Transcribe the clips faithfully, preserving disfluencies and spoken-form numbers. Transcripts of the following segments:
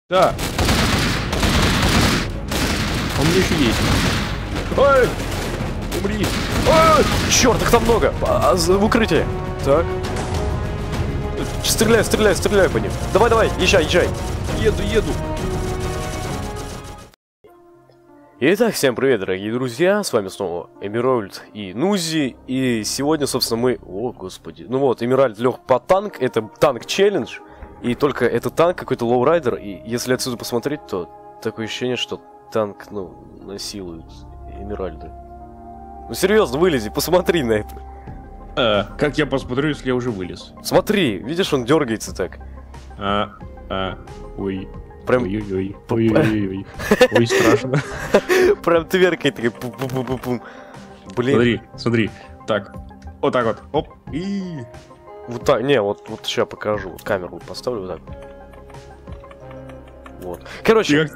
Да. Он мне еще есть. Ой! Умри! Ой! Черт, их там много! А, в укрытие! Так. Стреляй, стреляй, стреляй по ним. Давай, давай, езжай, езжай. Еду, еду. Итак, всем привет, дорогие друзья, с вами снова Эмеральд и Нузи, и сегодня, собственно, мы... О, господи, ну вот, Эмеральд лег по танк, это танк-челлендж, и только это танк какой-то лоурайдер, и если отсюда посмотреть, то такое ощущение, что танк, ну, насилует Эмеральда. Ну, серьезно, вылези, посмотри на это. А, как я посмотрю, если я уже вылез? Смотри, видишь, он дергается так. А, а, ой. Прям... Ой-ой-ой, ой-ой-ой, ой, страшно. Прям тверкой такой пум-пум-пум-пум. Блин. Смотри, смотри, так, вот так вот, оп, и... Вот так, не, вот, вот сейчас покажу, вот камеру поставлю вот так. Вот. Короче,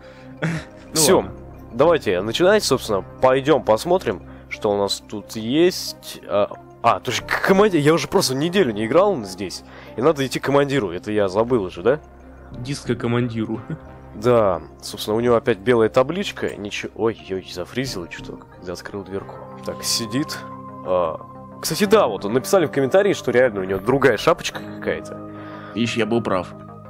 все, давайте начинать, собственно, пойдем посмотрим, что у нас тут есть. А, а точно, командир, я уже просто неделю не играл здесь, и надо идти к командиру, это я забыл уже, да? Диско командиру. Да, собственно, у него опять белая табличка. Ничего. Ой-ой, зафризил чуток, когда открыл дверку. Так, сидит. А... Кстати, да, вот он написали в комментарии, что реально у него другая шапочка какая-то. Видишь, я был прав.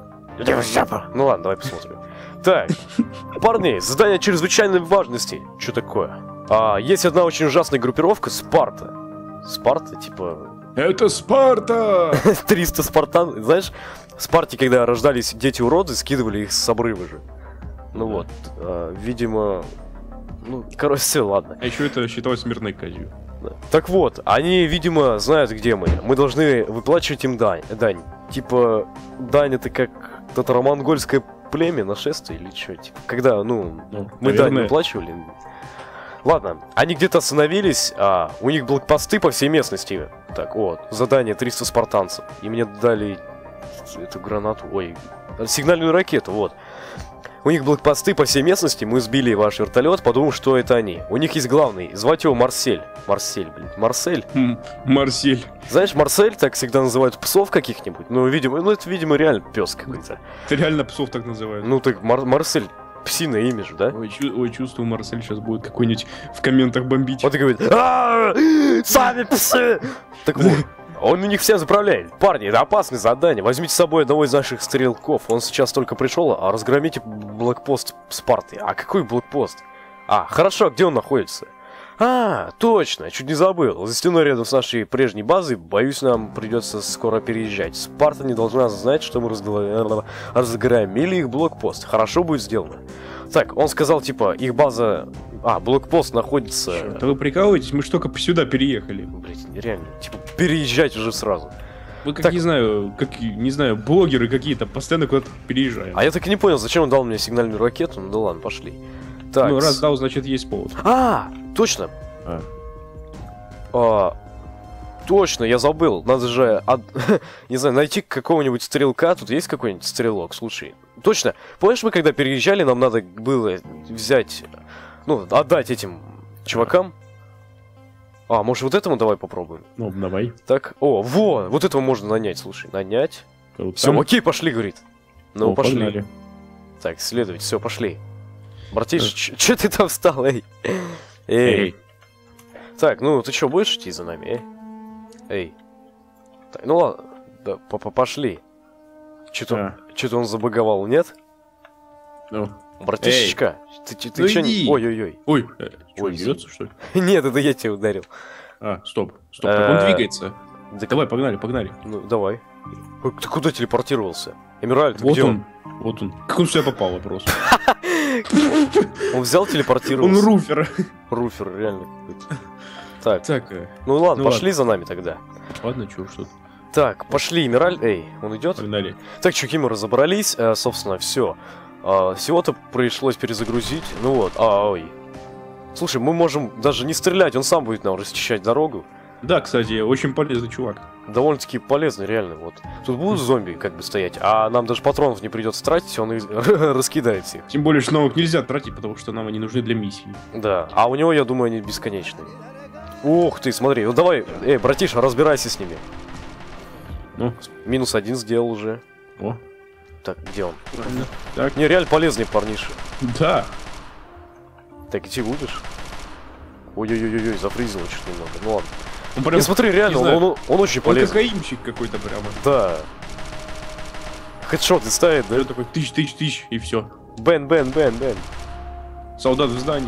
Ну ладно, давай посмотрим. Так, парни, задание чрезвычайной важности. Что такое? А, есть одна очень ужасная группировка Спарта. Спарта, типа... Это Спарта! триста спартан, знаешь, в Спарте, когда рождались дети-уроды, скидывали их с обрыва же. Ну вот, а, видимо... Ну, короче, все, ладно. А еще это считалось смертной казнью. Так вот, они, видимо, знают, где мы. Мы должны выплачивать им дань. дань. Типа, дань это как татаро-монгольское племя, нашествие или что? Типа, когда, ну, ну мы наверное... дань выплачивали. Ладно, они где-то остановились, а у них блокпосты по всей местности. Так, вот, задание триста спартанцев. И мне дали эту гранату, ой, сигнальную ракету, вот. У них блокпосты по всей местности, мы сбили ваш вертолет, подумав, что это они. У них есть главный, звать его Марсель. Марсель, блин, Марсель. Марсель. Знаешь, Марсель так всегда называют псов каких-нибудь, ну, видимо, ну, это, видимо, реально пес какой-то. Это реально псов так называют. Ну, так Мар Марсель. Псиное имя же, да? Ой, чу ой, чувствую, Марсель сейчас будет какой-нибудь в комментах бомбить. Вот и говорит, сами псы! Так вот, он у них всем заправляет. Парни, это опасное задание. Возьмите с собой одного из наших стрелков. Он сейчас только пришел, а разгромите блокпост Спарты. А какой блокпост? А, хорошо, где он находится? А, точно, чуть не забыл. За стеной рядом с нашей прежней базой, боюсь, нам придется скоро переезжать. Спарта не должна знать, что мы разгла... разгромили их блокпост. Хорошо будет сделано. Так, он сказал, типа, их база... А, блокпост находится... Да вы прикалываетесь? Мы ж только сюда переехали. Блять, реально, типа, переезжать уже сразу. Вы как, так... не знаю, как, не знаю, блогеры какие-то, постоянно куда-то переезжаем. А я так и не понял, зачем он дал мне сигнальную ракету. Ну да ладно, пошли. Так, ну раз дал, значит есть повод. А, точно. А. А, точно, я забыл. Надо же, от... не знаю, найти какого-нибудь стрелка. Тут есть какой-нибудь стрелок? Слушай, точно. Помнишь, мы когда переезжали, нам надо было взять, ну, отдать этим чувакам? А, может, вот этому давай попробуем? Ну, давай. Так, о, во, вот этого можно нанять, слушай, нанять. Все, окей, пошли, говорит. Ну, о, пошли. Погнали. Так, следовать, все, пошли. Братиш, че ты там встал, эй? Эй. Эй. Так, ну ты что, будешь идти за нами, эй? Эй. Так, ну ладно, да, пошли. Что-то а. Что-то он забаговал, нет? Ну. Братишечка, ты, ты, ты ну что? Иди. Ой-ой-ой. Ой, э, что, Ой, дерется, что ли? Нет, это я тебя ударил. А, стоп, стоп, так он двигается. Давай, погнали, погнали. Ну, давай. Ты куда телепортировался? Эмеральд, вот где он? он? Вот он. Как он сюда попал, вопрос. Он взял, телепортировался. Он руфер. Руфер, реально какой-то. Так. Так. Ну ладно, пошли за нами тогда. Ладно, чё, что? Так, пошли, Эмеральд. Эй, он идет? Погнали. Так, чуваки, мы разобрались. Собственно, все. Всего-то пришлось перезагрузить. Ну вот, а, ой. Слушай, мы можем даже не стрелять, он сам будет нам расчищать дорогу. Да, кстати, очень полезный чувак. Довольно-таки полезно, реально, вот. Тут будут зомби как бы стоять, а нам даже патронов не придется тратить, он их раскидает всех. Тем более, что новых нельзя тратить, потому что нам они нужны для миссии. Да, а у него, я думаю, они бесконечные. Ух ты, смотри, ну давай, эй, братиша, разбирайся с ними. Ну? Минус один сделал уже. О. Так, где он? Правильно. Так. Не, реально полезный парниша. Да. Так, идти будешь? Ой-ой-ой-ой, запризило чуть немного. Ну ладно. Он прям, Не, смотри, реально, не он, знаю, он, он очень он полезный. кокаинчик какой-то прямо. Да. Хедшот ставит, да? Я такой тысяч, тысяч, тысяч, и все. Бен, бен, бен, бен. Солдат в здании.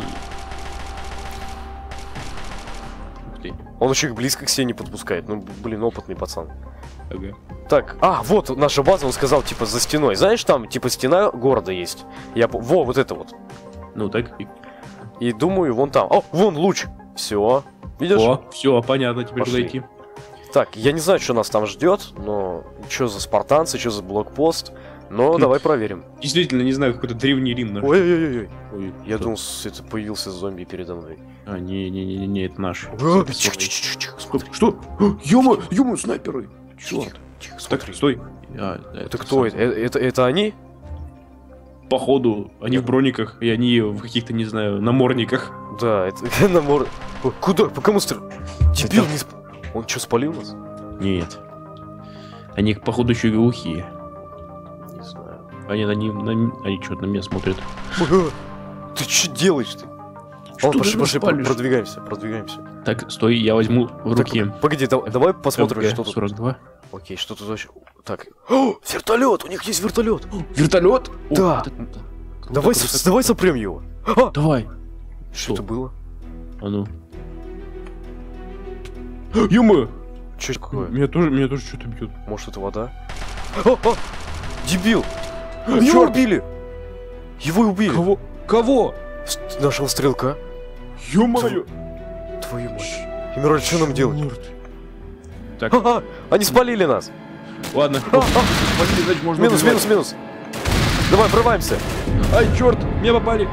Ух ты. Он еще и близко к себе не подпускает. Ну, блин, опытный пацан. Ага. Так, а, вот наша база, он сказал, типа, за стеной. Знаешь, там, типа, стена города есть. Я, по- во, вот это вот. Ну так. И... И думаю, вон там. О, вон луч. Все. Видишь? О, все, понятно, теперь Пошли. куда идти. Так, я не знаю, что нас там ждет, но что за спартанцы, что за блокпост. Но давай проверим. Действительно, не знаю, какой-то древний Рим наш. Ой-ой-ой. Ой, Я кто? думал, с- это появился зомби передо мной. А, не-не-не, это наш. Тихо-тихо-тихо, Что? Что? Ёма, ёма, снайперы! Черт. Тихо, Так, смотри. стой. А, Это кто? Это, это, это они? Походу, они в брониках, и они в каких-то, не знаю, намордниках. Да, это намор... Ой, куда? По кому стр... Дебил, не сп... Он что, спалил нас? Нет. Они, походу, еще и глухие. Не знаю. Они на ним, на, они что-то на меня смотрят. Ты что делаешь ты? Что О, ты пошли, нас пошли, палишь? продвигаемся, продвигаемся. Так, стой, я возьму в Так, руки. погоди, да- давай посмотрим, МГ что тут. сорок два. Окей, что тут вообще... Так. О, вертолет! У них есть вертолет! Вертолет? Да. Давай, с- давай сопрем его. А! Давай. Что это было? А ну. Юма! Что такое? Меня тоже, меня тоже что-то бьет. Может, это вода? А, а! Дебил! Его Чёрт! убили! Его и убили! Кого? Кого? С- Нашего стрелка. Ё-моё! Твою мать. Эмираль, что нам делать? Черт. Так, Ха-ха! Они спалили нас! ладно. А, а! Пошли, значит, можно Минус, убивать. минус, минус! Давай, врываемся! Ай, черт, меня попали.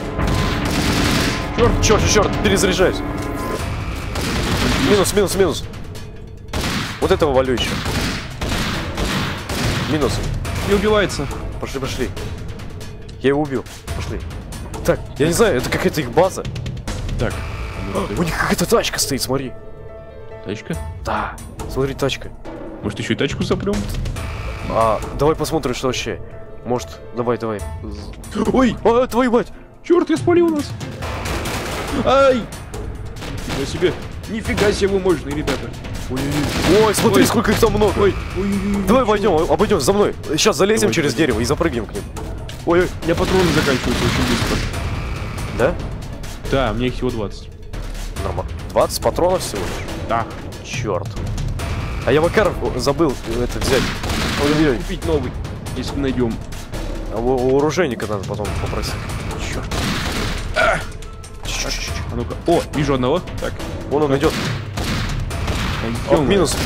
Черт, черт, черт, перезаряжаюсь! Минус, минус, минус! Вот этого валю еще. Минус. Не убивается. Пошли, пошли. Я его убил. Пошли. Так, я не знаю, это какая-то их база. Так. У них какая-то тачка стоит, смотри. Тачка? Да, смотри, тачка. Может, еще и тачку сопрем? А, давай посмотрим, что вообще. Может, давай, давай. Ой, А, твою мать! черт, я спалил нас. Ай! Нифига себе. Нифига себе вы мощные, ребята. Ой-ой-ой. Ой, смотри, Ой. сколько их там много. Ой, ой, ой, ой. Давай войдем, обойдем за мной. Сейчас залезем Давай, через давай. дерево и запрыгнем к ним. Ой-ой. У меня патроны заканчиваются очень быстро. Да? Да, у меня их всего двадцать. Нормально. двадцать патронов всего лишь. Да. Черт. А я Макар забыл это взять. Ой-ой-ой. Купить новый, если найдем. А у, у оружейника надо потом попросить. Черт. Чуть-чуть. А ну-ка. О, вижу одного. Так. Вон он идет. Пойдем. О, минус.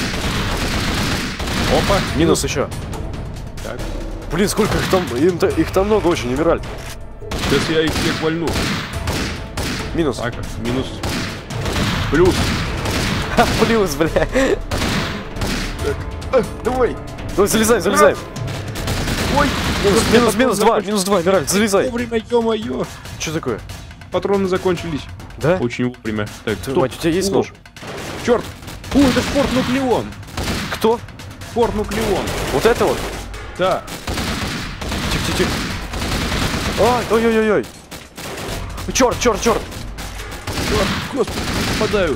Опа. Минус еще. Так. Блин, сколько их там. Им -то, их там много очень, Эмираль. Сейчас я их всех вальну. Минус. Так, минус. Плюс. Ха, плюс, бля. А, давай. Давай, залезай, залезай. Ой. Минус, У меня минус, патроны минус два, закончились. минус два, Эмираль, залезай. Вовремя, ё-моё. Что такое? Патроны закончились. Да? Очень вовремя. Так, Твою стоп. мать, у тебя есть О, нож? Черт. О, это Форт Нуклеон. Кто? Форт Нуклеон. Вот это вот? Да. Тихо-тихо. Ай, ой-ой-ой-ой. Черт, черт, черт. Черт, господи, не попадаю.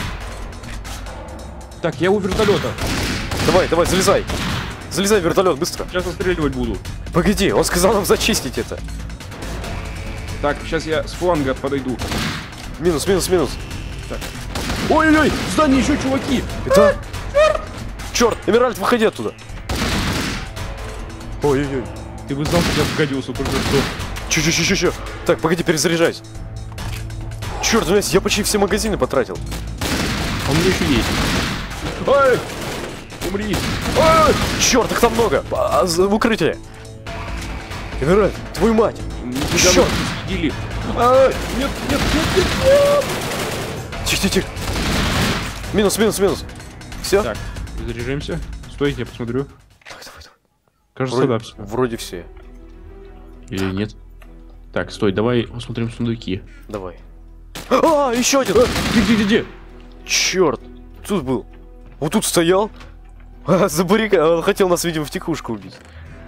Так, я у вертолета. Давай, давай, залезай. Залезай в вертолет, быстро. Сейчас отстреливать буду. Погоди, он сказал нам зачистить это. Так, сейчас я с фланга подойду. Минус, минус, минус. Ой-ой-ой, в здании еще чуваки. Это... Черт, Эмиральд, выходи оттуда. Ой-ой-ой. Ты бы знал, что я вгодился только что. Чё-чё-чё-чё. Так, погоди, перезаряжайся. Черт, у меня я почти все магазины потратил. А у меня еще есть. Ай! Умри. Ай! Черт, их там много. А, за- в укрытие. Эмиральд, твою мать. Нифига Чёрт. вы следили. Ай! Нет, нет, нет, нет, нет. Тихо-тихо-тихо. Минус, минус, минус. Все? Так, заряжаемся. Стой, я посмотрю. Давай, давай, давай. Кажется, Вроде, да, все. вроде все. Или нет? Так, стой, давай посмотрим сундуки. Давай. А, еще один. Где, где, где, где? Черт, тут был. Вот тут стоял. А, за баррика... Он хотел нас, видимо, в текушку убить.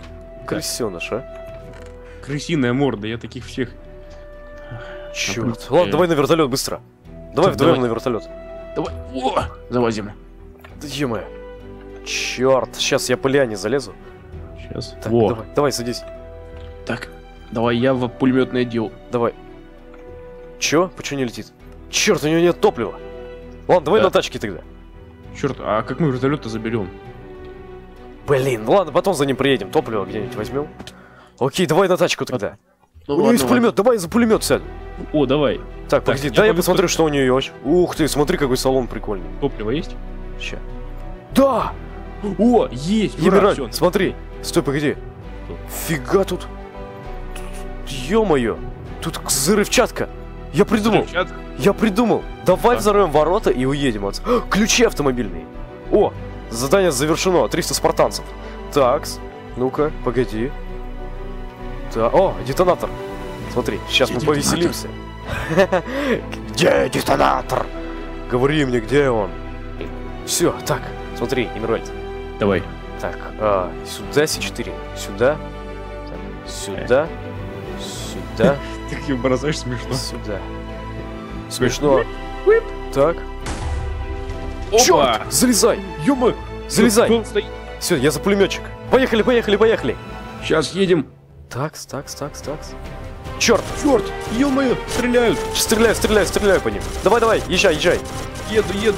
крысёныш, а? Крысиная морда, я таких всех... Черт. Ладно, давай на вертолет быстро. Давай Так, вдвоем давай. на вертолет. Давай, о, залазим. Да ё-моё. Черт, сейчас я по лиане залезу. Сейчас. Так, Во. давай, давай, садись. Так, давай я в пулеметный отдел. Давай. Чё? Почему не летит? Черт, у него нет топлива. Ладно, давай Да. на тачке тогда. Черт, а как мы вертолет-то заберем? Блин, ну ладно, потом за ним приедем. Топливо где-нибудь возьмем. Окей, давай на тачку тогда. Ну, у него есть пулемет, давай за пулемет сяду. О, давай. Так, погоди, я дай я пойду посмотрю, туда. что у нее есть. Ух ты, смотри, какой салон прикольный. Топливо есть? Ща. Да! О, есть! Ура, Емираль, всё. смотри. Стой, погоди. Фига тут. Ё-моё. Тут взрывчатка. Я придумал. Взрывчатка. Я придумал. Давай Так. взорвем ворота и уедем от... А, ключи автомобильные. О, задание завершено. триста спартанцев. Такс. Ну-ка, погоди. Да. О, детонатор. Смотри, сейчас Где мы детонатор? повеселимся. Где детонатор? Говори мне, где он? Все, так, смотри, Эмиральд. Давай. Так, а, сюда С четыре. Сюда. Так, сюда. Сюда. Ты их бросаешь смешно. Сюда. Смешно. Так. Опа! Чёрт! Залезай! Ё-моё! Залезай! Все, я за пулеметчик. Поехали, поехали, поехали! Сейчас едем. Такс, такс, такс, такс. Черт! Черт! Ё-моё! Стреляют! Стреляю, стреляю, стреляю по ним. Давай, давай, езжай, езжай. Еду, еду.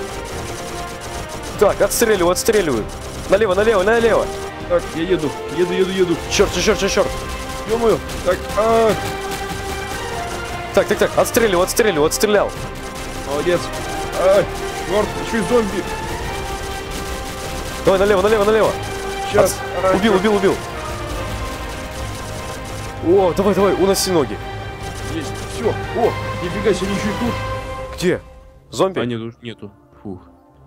Так, отстреливаю, отстреливаю. Налево, налево, налево. Так, я еду. Еду, еду, еду. Черт, черт, черт, черт. Ё-моё! Так, а, Так, так, так, отстреливаю, отстреливаю, отстрелял. молодец. А, черт, еще и зомби. Давай, налево, налево, налево. Сейчас. От- Убил, убил, убил. О, давай, давай, уноси ноги. Есть. Все. О, нифига себе, они еще и тут. Где? Зомби? А, нету, нету. Фух.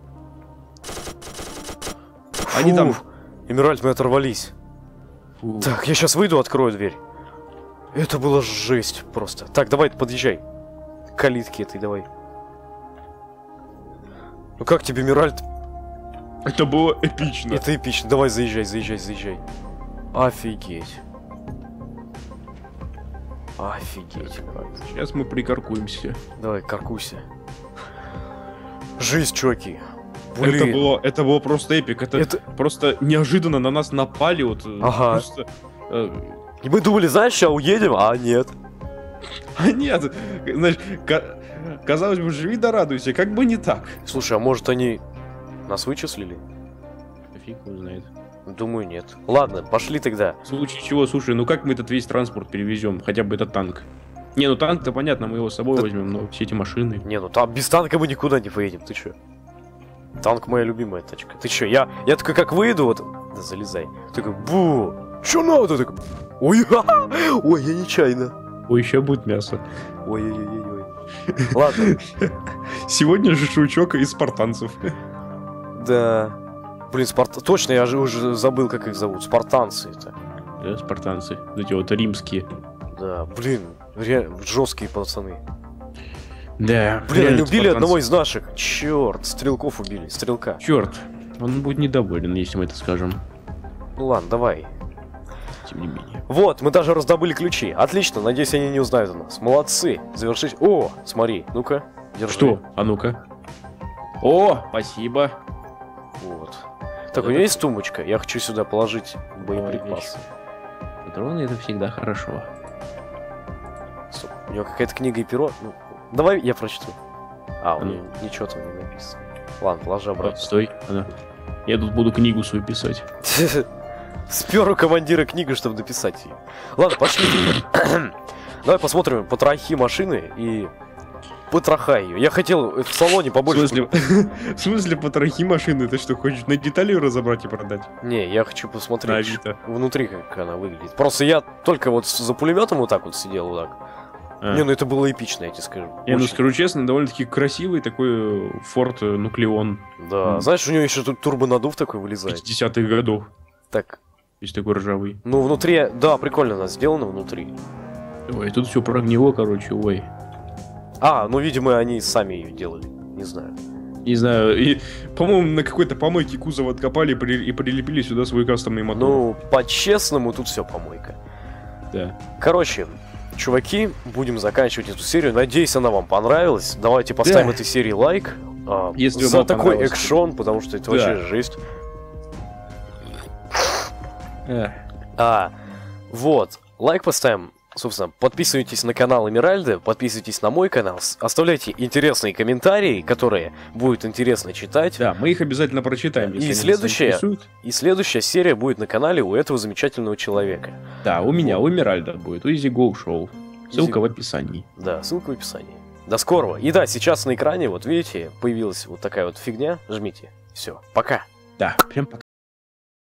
Они там. Фух. Эмиральд, мы оторвались. Фух. Так, я сейчас выйду, открою дверь. Это была жесть просто. Так, давай, подъезжай. К калитке этой, давай. Ну как тебе, Эмиральд? Это было эпично. Это эпично. Давай, заезжай, заезжай, заезжай. Офигеть. Офигеть. Сейчас мы прикаркуемся. Давай, каркуйся. Жизнь, чуваки. Это Блин. было, это было просто эпик. Это, Это- просто неожиданно на нас напали. Вот, э, Ага. Просто, э, И мы думали, знаешь, сейчас уедем, а нет. а нет, знаешь, ка- казалось бы, живи да радуйся, как бы не так. Слушай, а может они нас вычислили? Фиг его знает. Думаю, нет. Ладно, пошли тогда. В случае чего, слушай, ну как мы этот весь транспорт перевезем? Хотя бы этот танк. Не, ну танк-то понятно, мы его с собой Да- возьмем, но все эти машины. Не, ну там без танка мы никуда не поедем, ты чё? Танк моя любимая тачка. Ты чё, я, я такой как выйду, вот, да залезай. Такой, бу, чё надо? Такой, ой, ха-ха, ой, я нечаянно. Ой, еще будет мясо. Ой-ой-ой-ой. Ладно, Сегодня же шучок из спартанцев. да. Блин, спарт... Точно, я же уже забыл, как их зовут. Спартанцы это. Да, спартанцы. Вот эти вот римские. Да, блин, реально жесткие пацаны. Да. Блин, они убили одного из наших. Черт, стрелков убили, стрелка. Черт, он будет недоволен, если мы это скажем. Ну ладно, давай. Тем не менее. Вот, мы даже раздобыли ключи. Отлично, надеюсь, они не узнают о нас. Молодцы. Завершить. О, смотри, ну-ка, держи. Что? А ну-ка. О, спасибо. Вот. Так, у меня есть тумбочка. Я хочу сюда положить боеприпасы. Патроны это всегда хорошо. Стоп, у него какая-то книга и перо. Ну, давай я прочту. А, у А ну. него ничего там не написано. Ладно, положи А, обратно. стой. Она. Я тут буду книгу свою писать. Спер у командира книгу, чтобы дописать ее. Ладно, пошли. Давай посмотрим потрохи машины и потроха ее. Я хотел в салоне В побольше... смысле, в смысле потрохи машины? Ты что, хочешь на детали разобрать и продать? Не, я хочу На посмотреть Авито. внутри, как она выглядит. Просто я только вот с- за пулеметом вот так вот сидел, вот так. А. Не, ну это было эпично, я тебе скажу. Не, ну Очень. скажу честно, довольно-таки красивый такой Форд Нуклеон Да, М. знаешь, у него еще тут турбонадув такой вылезает. пятидесятых годов. Так, Есть такой ржавый. ну внутри, да, прикольно у нас сделано внутри. Ой, тут все прогнило, короче, ой. А, ну видимо они сами ее делали, не знаю. Не знаю, и, по-моему, на какой-то помойке кузов откопали и, при... и прилепили сюда свой кастомный мотор. Ну, по-честному, тут все помойка. Да. Короче, чуваки, будем заканчивать эту серию. Надеюсь, она вам понравилась. Давайте поставим Да. этой серии лайк. А, Если за вам такой понравилось. экшон, потому что это Да. вообще жесть. Эх. А, вот, лайк поставим. Собственно, подписывайтесь на канал Эмеральды, подписывайтесь на мой канал, с- оставляйте интересные комментарии, которые будет интересно читать. Да, мы их обязательно прочитаем. если И они нас следующая, интересуют. и следующая серия будет на канале у этого замечательного человека. Да, у меня, у Эмеральда будет, у Easy Go Show. Ссылка Easy- в описании. Да, ссылка в описании. До скорого. И да, сейчас на экране, вот видите, появилась вот такая вот фигня. Жмите. Все, пока. Да, прям пока.